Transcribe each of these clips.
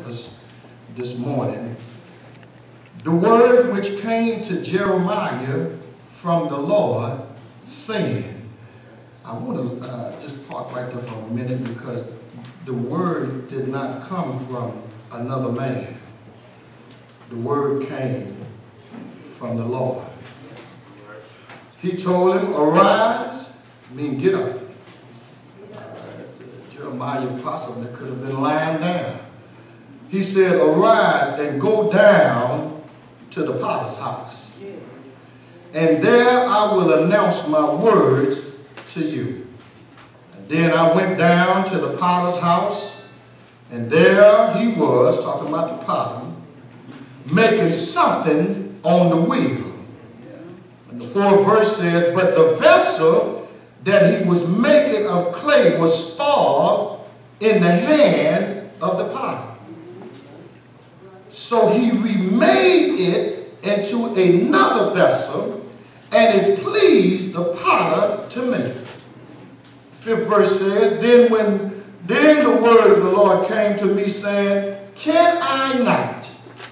us this morning. The word which came to Jeremiah from the Lord, saying, I want to just park right there for a minute, because the word did not come from another man. The word came from the Lord. He told him, arise, mean get up. Jeremiah possibly could have been lying down. He said, arise and go down to the potter's house. And there I will announce my words to you. And then I went down to the potter's house, and there he was, talking about the potter, making something on the wheel. And the 4th verse says, but the vessel that he was making of clay was spoiled in the hand of the potter. So he remade it into another vessel, and it pleased the potter to make it. 5th verse says, then the word of the Lord came to me, saying, can I not,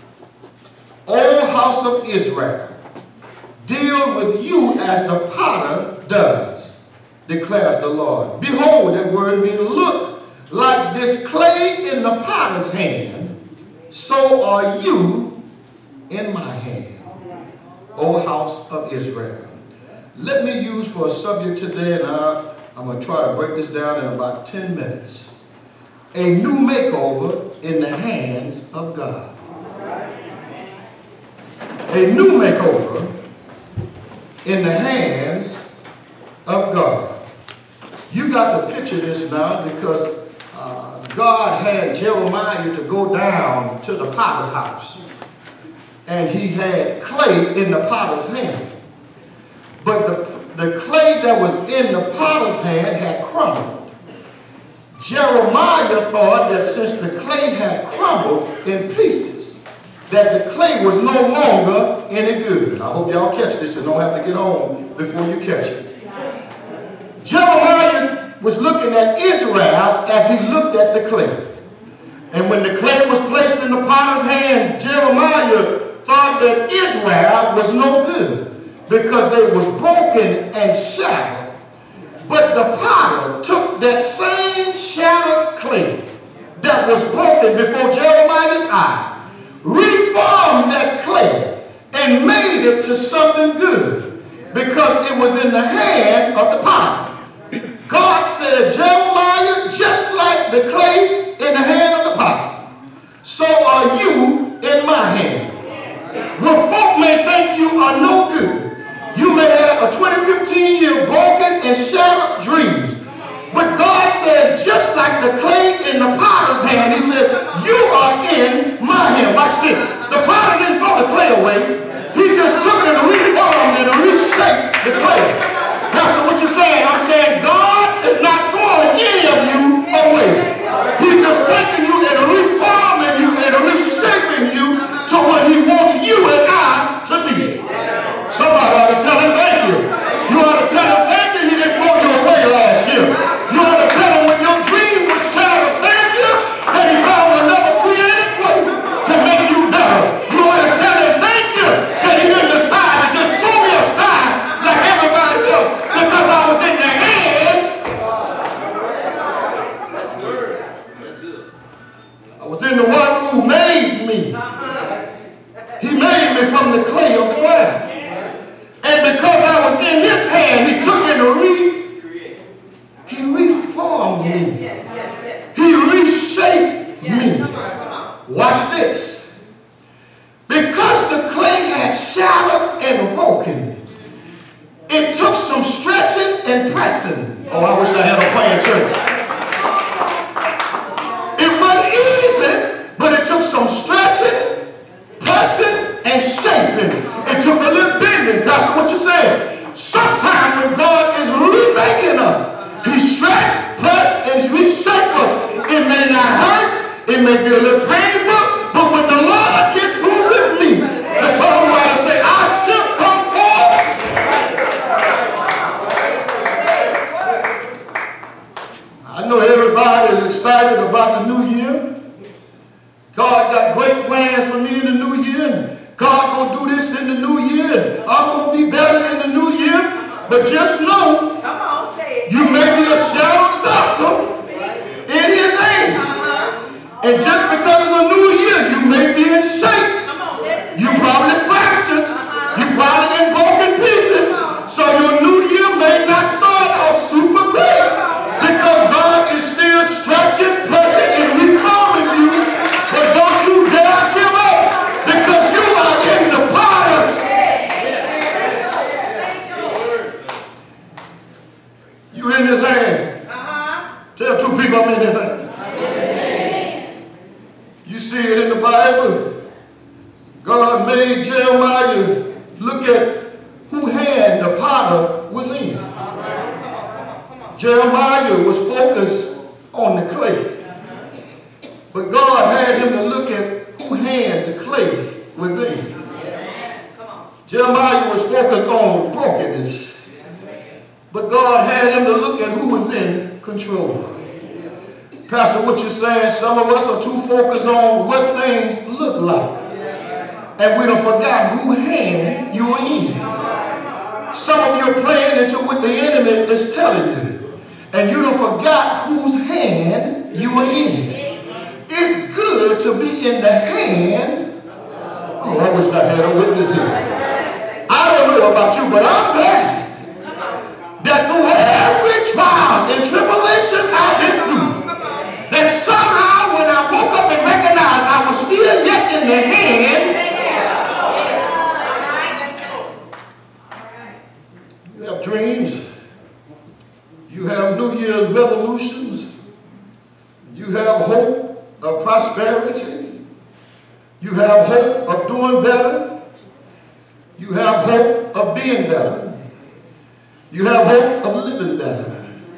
O house of Israel, deal with you as the potter does, declares the Lord. Behold, that word means look, like this clay in the potter's hand, so are you in my hand, O house of Israel. Let me use for a subject today, and I'm going to try to break this down in about 10 minutes. A new makeover in the hands of God. A new makeover in the hands of God. You got to picture this now, because God had Jeremiah to go down to the potter's house. And he had clay in the potter's hand. But the clay that was in the potter's hand had crumbled. Jeremiah thought that since the clay had crumbled in pieces, that the clay was no longer any good. I hope y'all catch this and don't have to get home before you catch it. Jeremiah was looking at Israel as he looked at the clay. And when the clay was placed in the potter's hand, Jeremiah thought that Israel was no good, because they was broken and shattered. But the potter took that same shattered clay that was broken before Jeremiah's eye, reformed that clay, and made it to something good, because it was in the hand of the potter. God said, Jeremiah, just like the clay in the hand of the potter, so are you in my hand. When folk may think you are no good, you may have a 20-15-year broken and shattered dreams, but God says, just like the clay in the potter's hand, he said, you are in my hand. Watch this. The potter didn't throw the clay away. He just took it and reformed it and reshaped the clay. Pastor, what you saying? I'm saying God is not throwing any of you away. He's just taking you and reforming you and reshaping you to what he wants you and I to be. Somebody ought to tell him thank you. You ought to tell him thank you, he didn't throw you away last year. You ought to tell him when your dream was shattered, thank you, that he found another creative way to make you better. You ought to tell him thank you that he didn't decide to just throw me aside like everybody else, because I was in the hands. I was in the one who made me. He made me from the clay of the ground. And because I was in his hand, he took it and he reformed me. He reshaped me. Watch this. Because the clay had shattered and broken, it took some stretching and pressing. Oh, I wish I had a playing church. It wasn't easy, but it took some stretching, pressing, and shaping. It took a little bending. That's what you're saying. Sometimes when God is remaking us, he stretch, press, and reshape us. It may not hurt, it may be a little painful, but when the Lord gets through with me, the songwriter say, I shall come forth. I know everybody is excited about the new year. God me in the new year, and God gonna do this in the new year, and I'm gonna be better in the new year. But just know, you may be a shattered vessel in his hand. And just because it's a new year, you may be in shape. You probably fractured. You probably in broken pieces. So your new year may not start off super great, because God is still stretching, pressing, and reforming you. But don't you dare give up, because you are in the potter's. You in his hand. Tell two people I'm in his hand. You see it in the Bible. God made Jeremiah look at whose hand the potter was in. Jeremiah was focused on the clay. But God had him to look at whose hand the clay was in. Jeremiah was focused on brokenness. But God had him to look at who was in control. Pastor, what you're saying, some of us are too focused on what things look like. And we don't forget whose hand you are in. Some of you are playing into what the enemy is telling you. And you don't forget whose hand you are in. It's good to be in the hand. Oh, I wish I had a witness here. I don't know about you, but I'm glad that through every trial and tribulation I've been through, that somehow when I woke up and recognized I was still yet in the hand. You have dreams. You have New Year's resolutions. You have hope of prosperity. You have hope of doing better. You have hope of being better. You have hope of living better.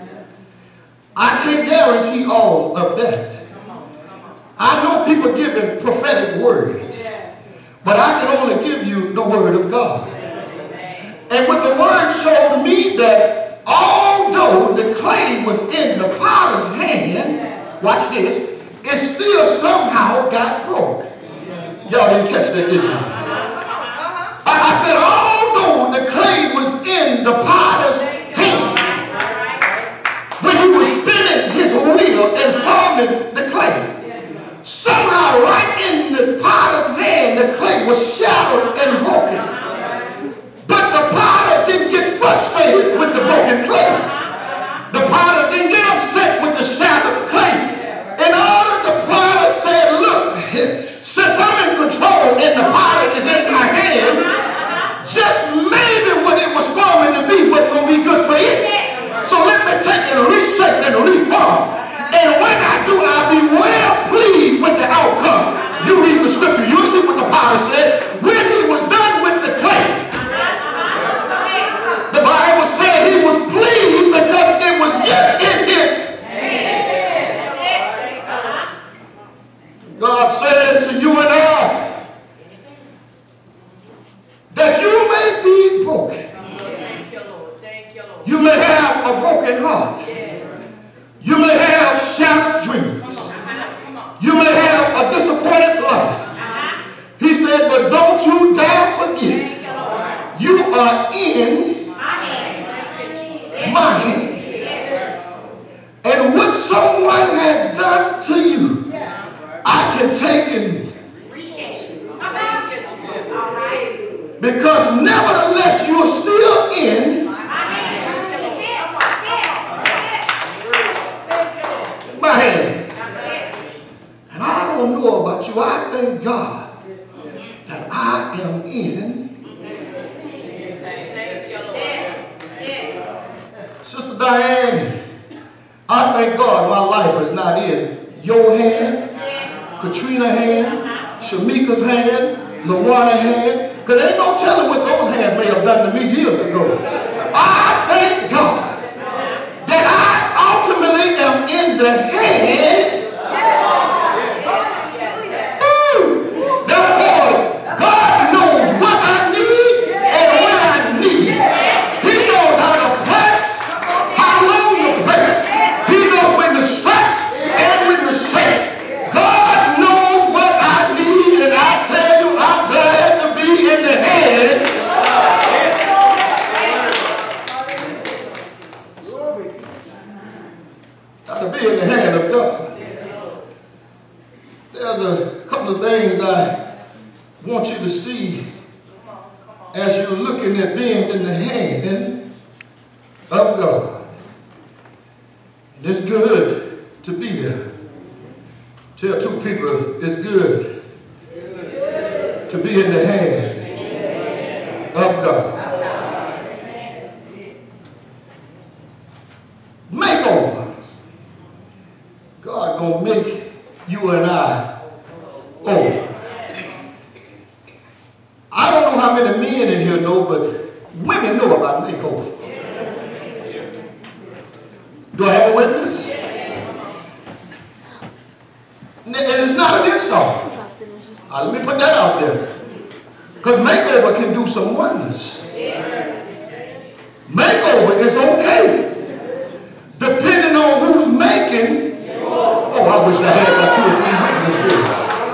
I can't guarantee all of that. I know people giving prophetic words, but I can only give you the word of God. And what the word showed me, that although the clay was in the potter's hand, watch this, it still somehow got broke. Y'all didn't catch that, did you? I said, although the clay was in the potter's hand, when he was spinning his wheel and forming the clay, somehow right in the potter's hand, the clay was shattered and broken. But the potter didn't get frustrated with the broken clay. The potter didn't get upset with the shattered clay. In order, the potter said, look, since I'm in control and the potter is in my hand, just maybe what it was forming to be wasn't going to be good for it. So let me take and reshape and reform. And when I do, I'll be well pleased with the outcome. You read the scripture, you'll see what the potter said. When he was done with the clay, the Bible said he was pleased because it was yet in his hand. God said to you and I that you may be broken. You may have a broken heart. You may have shattered dreams. You may have a disappointed life. He said, but don't you dare forget, you are in my hand. And what someone has done to you, I can take and because nevertheless you are still in my hand. And I don't know about you, I thank God that I am in. Sister Diane, I thank God my life is not in your hand, Katrina's hand, Shamika's hand, LaWanna's hand, because there ain't no telling what those hands may have done to me years ago. I thank God that I ultimately am in the hand. Therefore, God knows what I need and when I need it. He knows how to press, how long to press. He knows when to stretch and when to shake. God knows what I need, and I tell There's a couple of things I want you to see as you're looking at being in the hand of God. And it's good to be there. Tell two people, it's good to be in the hand of God. Makeover. God gonna make you and I over. I don't know how many men in here know, but women know about makeover. Do I have a witness? And it's not an insult. Let me put that out there. Because makeover can do some wonders. Makeover is okay. Depending on who's making. Oh, I wish I had about 2 or 3 witnesses here.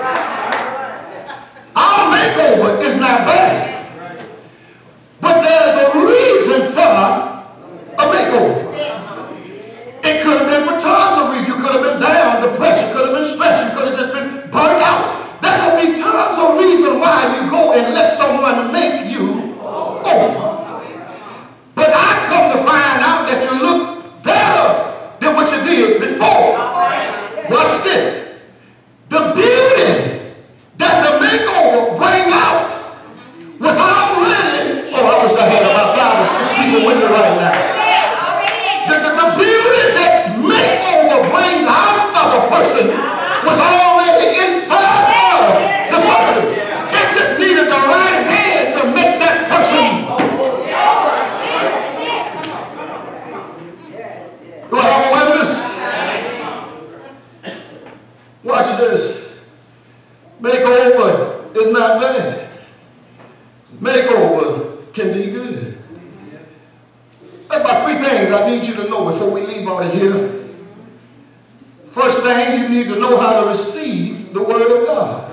Our makeover is not bad. But there's a reason for a makeover. It could have been for tons of reasons. You could have been down, depressed, you could have been stressed, you could have just been burnt out. There could be tons of reasons why you go and let someone make you over. But I come to find out that you look better than what you did before. Watch this. The beauty that the makeover bring out was already, oh, I wish I had about 5 or 6 people with me right now. The beauty that makeover brings out of a person was already inside of the person. It just needed the right hands to make that person. Do I have a witness? Watch this. Makeover is not bad. Makeover can be good. There's about 3 things I need you to know before we leave out of here. First thing, you need to know how to receive the word of God.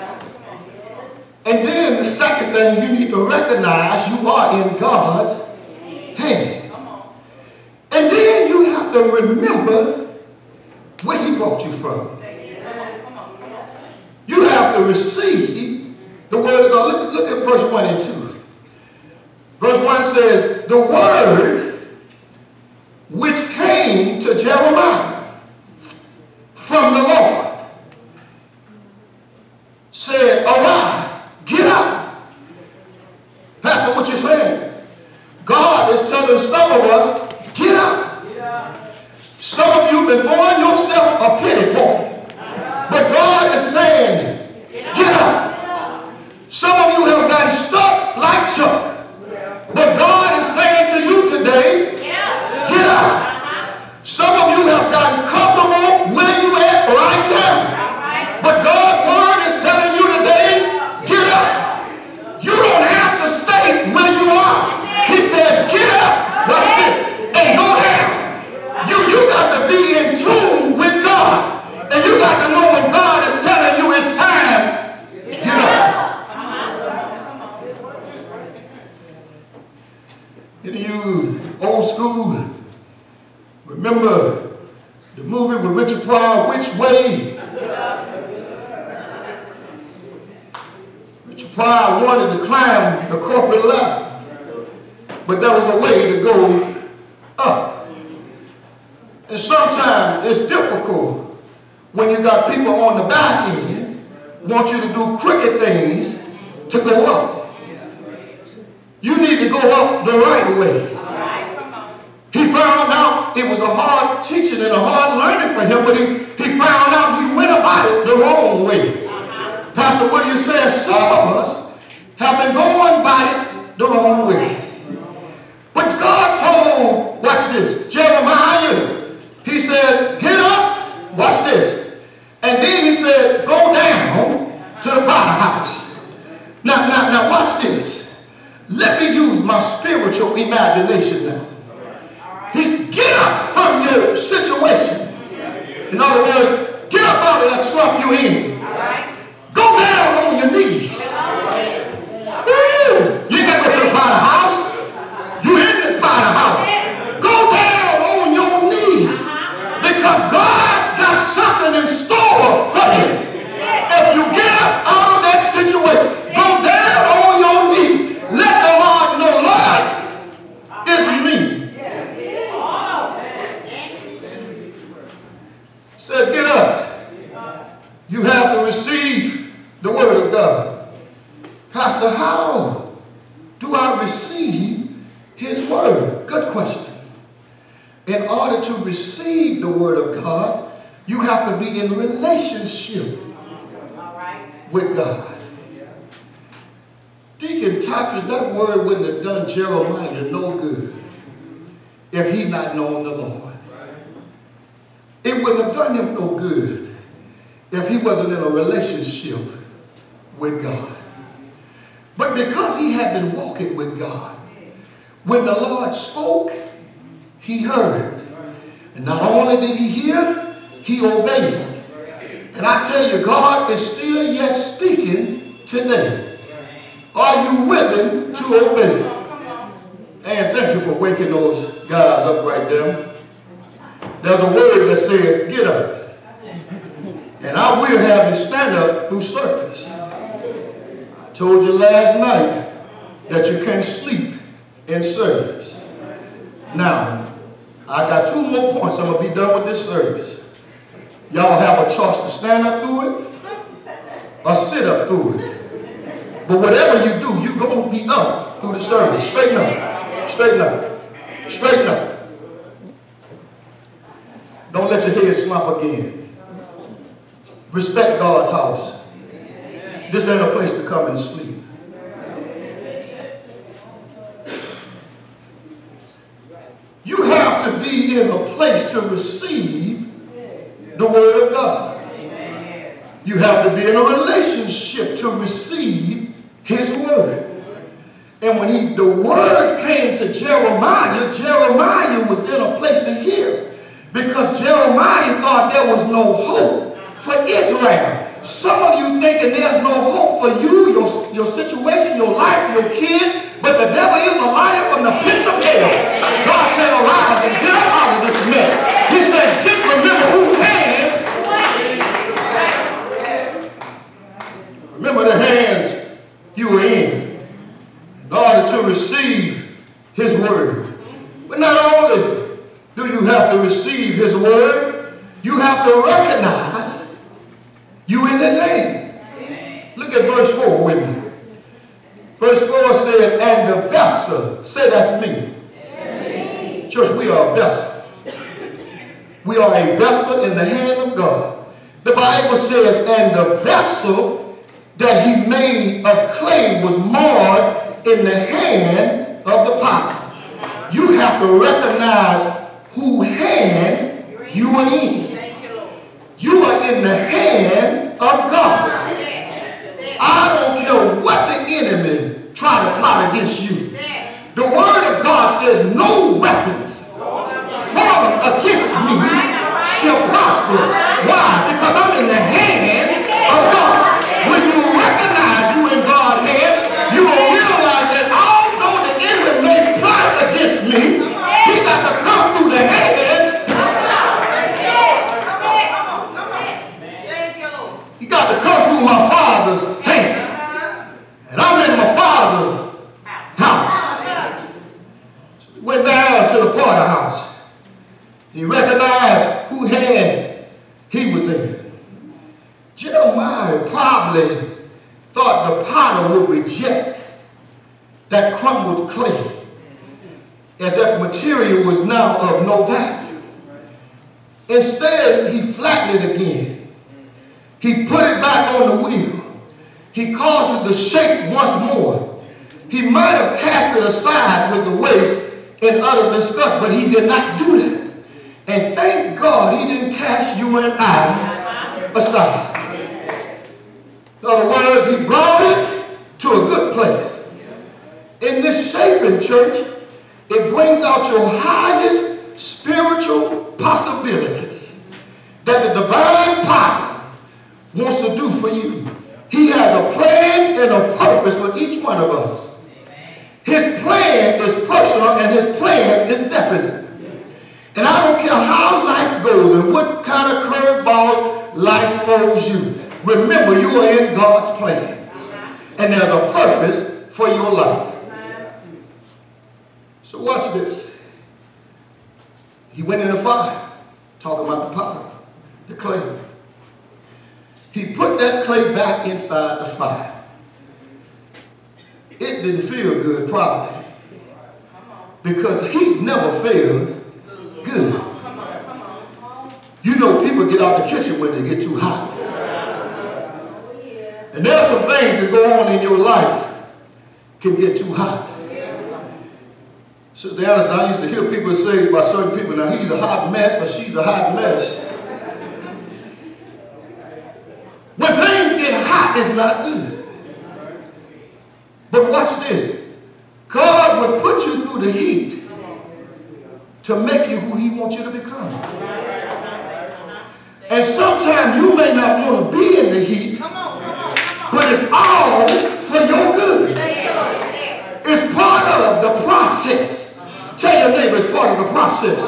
And then the second thing, you need to recognize you are in God's hand. And then you have to remember where he brought you from. You have to receive the word of God. Look at verse 1 and 2. Verse 1 says, the word which came to Jeremiah from the Lord said, arise, get up. Pastor, what you saying? God is telling some of us, get up. Some of you have been throwing yourself a pity party. But God is saying, get up. Some of you have gotten stuck like Chuck. But God is saying to you today, get up. Some of you have gotten comfortable where you at right now. But God's word is telling you today, get up. You don't have to stay where you are. He says, get up. Watch this. And go down. You got to be in tune with God. And you got to know when God is telling you it's time, get up. Any of you old school, remember the movie with Richard Pryor, Which Way? Richard Pryor wanted to climb the corporate ladder, but there was a way to go up. And sometimes it's difficult when you got people on the back end want you to do crooked things to go up. You need to go up the right way. He found out it was a hard teaching and a hard learning for him, but he found out he went about it the wrong way. Pastor, what do you say? Some of us have been going about it the wrong way. But God told, watch this, Jeremiah, he said, get up, watch this. And then he said, go down to the potter house. Now watch this. Let me use my spiritual imagination now. Get up from your situation. In other words, get up out of that slump you're in. Go down on your knees. Woo! You got to go to the potter house. You're in the potter house. Go down on your knees because God got something in store for you. The Word of God. Pastor, how do I receive His Word? Good question. In order to receive the Word of God, you have to be in relationship with God. Deacon Tatris, that word wouldn't have done Jeremiah no good if he not known the Lord. It wouldn't have done him no good if he wasn't in a relationship with God. But because he had been walking with God, when the Lord spoke, he heard. And not only did he hear, he obeyed. And I tell you, God is still yet speaking today. Are you willing to obey? And thank you for waking those guys up right there. There's a word that says, get up. And I will have you stand up through service. I told you last night that you can't sleep in service. Now, I got 2 more points. I'm going to be done with this service. Y'all have a choice to stand up through it or sit up through it. But whatever you do, you're going to be up through the service. Straighten up. Straighten up. Straighten up. Don't let your head slump again. Respect God's house. This ain't a place to come and sleep. You have to be in a place to receive the Word of God. You have to be in a relationship to receive His Word. And when the Word came to Jeremiah, Jeremiah was in a place to hear. Because Jeremiah thought there was no hope for Israel. Some of you thinking there's no hope for you, your situation, your life, your kid. But the devil is a liar from the pits of hell. God said, arise and get up out of this mess. He said, just remember whose hands. Remember the hands you were in order to receive His Word. But not only do you have to receive His Word, you have to recognize you in His hand. Look at verse 4 with me. Verse 4 said, and the vessel, say that's me. Church, we are a vessel. We are a vessel in the hand of God. The Bible says, and the vessel that He made of clay was marred in the hand of the potter. You have to recognize whose hand you are in. You are in the hand of God. I don't care what the enemy try to plot against you. The Word of God says no weapons formed against me shall prosper. Why? Because I'm in the hand of God. When you recognize you in God's hand, you will realize that although the enemy may plot against me, he got to come through the hands. He got to come through my Father's hand. And I'm in my Father's house. So we went down to the Potter house. He recognized whose hand he was in. Jeremiah probably thought the potter would reject that crumbled clay as if material was now of no value. Instead, he flattened it again. He put it back on the wheel. He caused it to shake once more. He might have cast it aside with the waste in utter disgust, but he did not do that. And thank God he didn't cast you and I aside. In other words, he brought it to a good place. In this shaping, church, it brings out your highest spiritual possibilities that the divine potter wants to do for you. He has a plan and a purpose for each one of us. His plan is personal and his plan is definite. And I don't care how life goes and what kind of curveball life throws you. Remember, you are in God's plan. And there's a purpose for your life. So watch this. He went in the fire, talking about the potter, the clay. he put that clay back inside the fire. It didn't feel good, probably, because heat never feels good. You know, people get out the kitchen when they get too hot. And there are some things that go on in your life can get too hot. Sister Alice, I used to hear people say about certain people, now he's a hot mess or she's a hot mess. When things get hot, it's not good. But watch this. God would put you through the heat to make you who he wants you to become. And sometimes you may not want to be in the heat, but it's all for your good. It's part of the process. Tell your neighbor it's part of the process.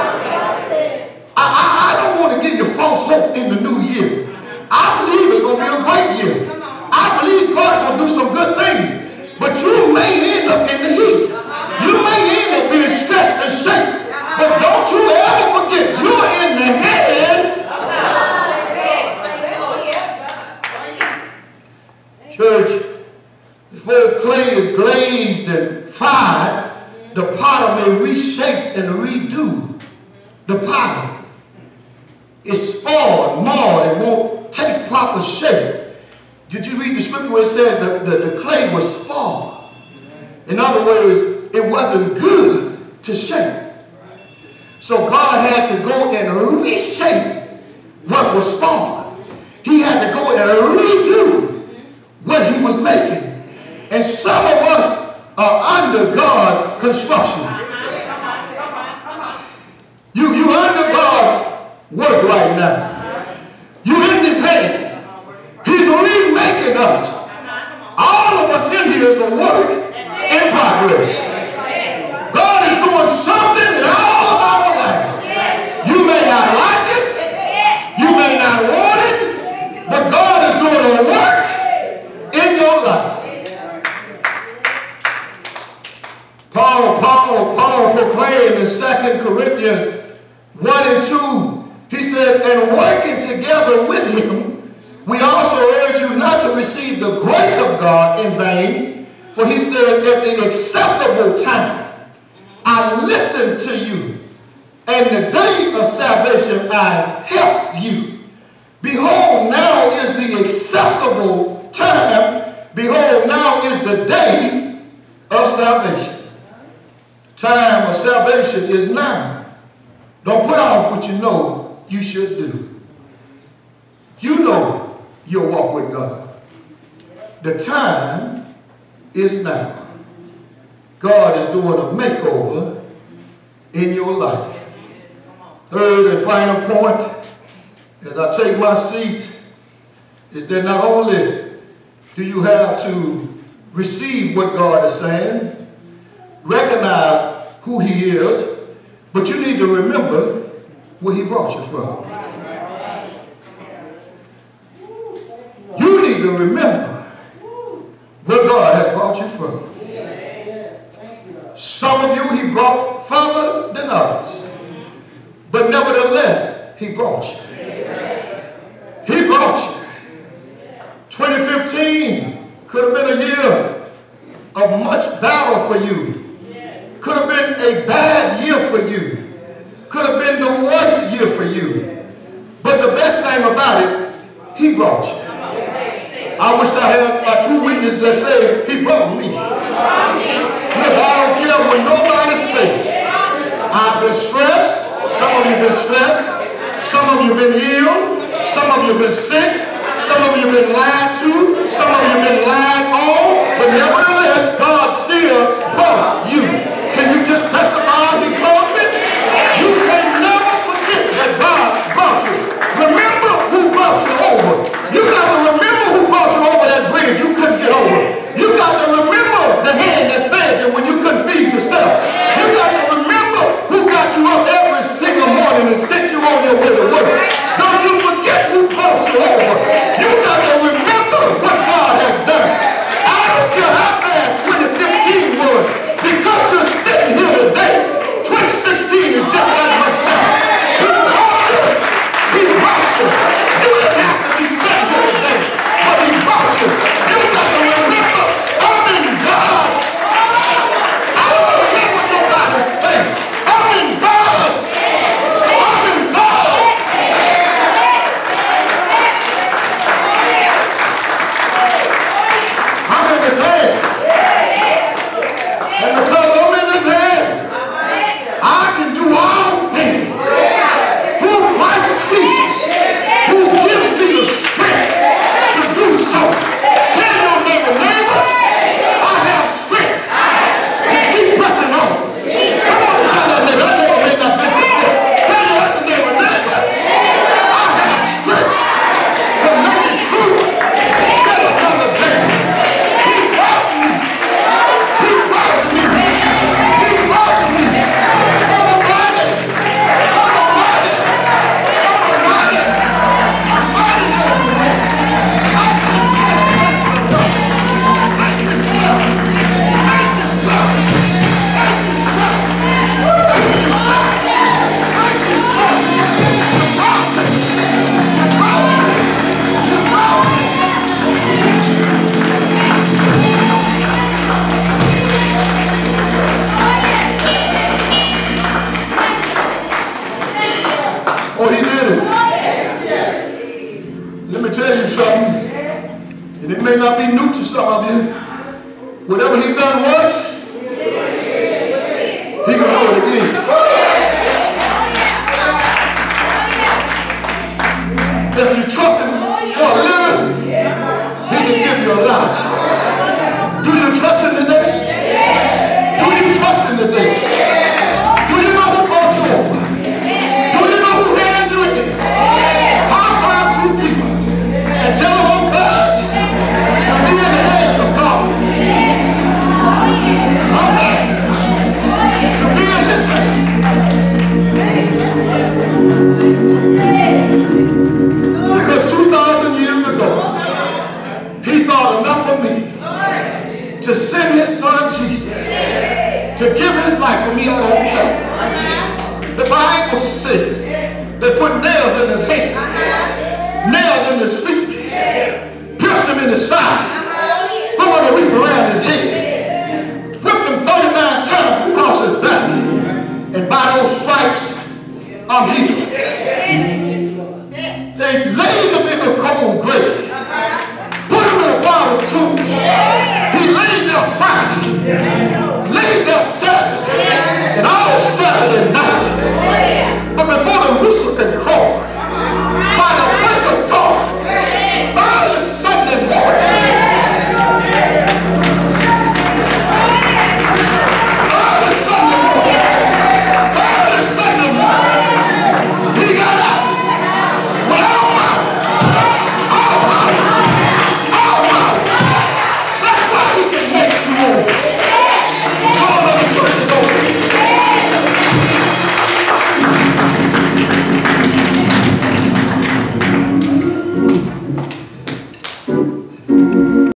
I don't want to give you false hope in the new year. I believe it's going to be a great year. I believe God's going to do some good things. But you may end up in the heat. You may end up being stressed and shaken. But don't you ever forget, you're in the hand. Church, before clay is glazed and fired, the potter may reshape and redo the potter. It's spoiled, marred, it won't take proper shape. Did you read the scripture where it says that the clay was spoiled? In other words, it wasn't good to shape. So God had to go and reshape what was spoiled. He had to go and redo what he was making. And some of us are under God's construction. You under God's work right now. You in his hand. He's remaking us. All of us in here is a work in progress. God is doing something in all of our lives. You may not like it. You may not want it. But God is doing a work in your life. Paul proclaimed in 2 Corinthians 1 and 2, he said, and working together with him, we also urge you not to receive the grace of God in vain, for he said, at the acceptable time, I listened to you, and the day of salvation I helped you. Behold, now is the acceptable time. Behold, now is the day of salvation. Time of salvation is now. Don't put off what you know you should do. You know your walk with God. The time is now. God is doing a makeover in your life. Third and final point, as I take my seat, is that not only do you have to receive what God is saying, recognize who he is, but you need to remember where he brought you from. You need to remember where God has brought you from. Some of you he brought further than others, but nevertheless he brought you. He brought you. 2015 could have been a year of much battle for you. Could have been a bad year for you. Could have been the worst year for you. But the best thing about it, he brought you. I wish I had two witnesses that say, he brought me. Look, I don't care what nobody says. I've been stressed. Some of you have been stressed. Some of you have been ill. Some of you have been sick. Some of you have been lied to. Some of you have been lied on. But nevertheless, God still brought you. Can you just testify he brought me? You can never forget that God brought you. Remember who brought you over. You got to remember who brought you over that bridge you couldn't get over. You got to remember the hand that fed you when you couldn't feed yourself. You got to remember who got you up every single morning and sent you on your way to work. Don't you forget who brought you over. You got to remember And it may not be new to some of you. Whatever he done once, he can do it again. If you trust him for a little, he can give you a lot. Do you trust him today? Do you trust him today? Do you know who brought you over? Do you know who has you in? Hostile to people. And tell them I'm glad to be in the hands of God. I'm glad to be in his hands. Because 2,000 years ago, he thought enough of me to send his son Jesus to give his life for me on Calvary. The Bible says they put nails in his hands, nails in his feet,